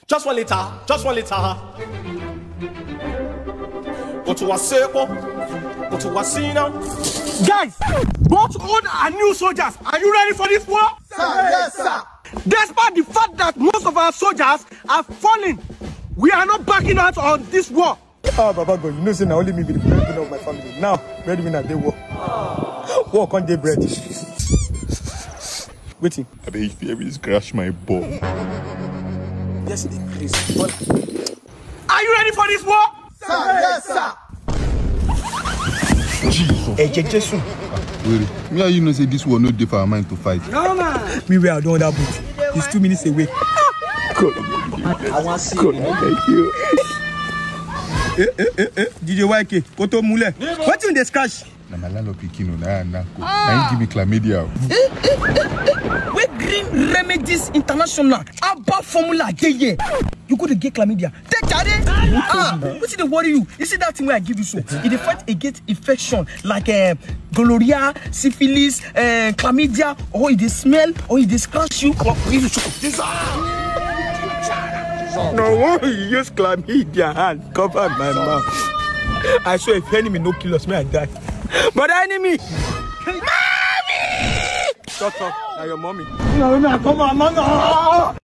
Just 1 liter. Just 1 liter. Go to a circle. Go to a scene. Guys, both old and new soldiers, are you ready for this war? Sir, yes, sir. Despite the fact that most of our soldiers are falling, we are not backing out on this war. Ah, Baba God, you know, say now only me be the breadwinner of my family. Now, breadwinner they war. War can't get bread. Waiting. I bet you crash my ball. Yes, it is. Are you ready for this war? Sir, yes, sir. Jesus. Me and you know say this war no dey for our mind to fight. No man. Me where I don't that boot. It's 2 minutes away. God, I want to see thank you. DJ YK, Koto Mule. What in the scratch? Na my landlord pikin na give me chlamydia. We Green Remedies International Abba formula dey. You go to get chlamydia. Take it. What's it worry you? You see that thing where I give you so? It fight against infection like gonorrhea, syphilis, chlamydia, or it smell, or it scratch you, or if you choke. No one use chlamydia hand cover my mouth. I swear if enemy no kill us, may I die. But enemy, mommy! Stop, now your mommy. No, come on, man.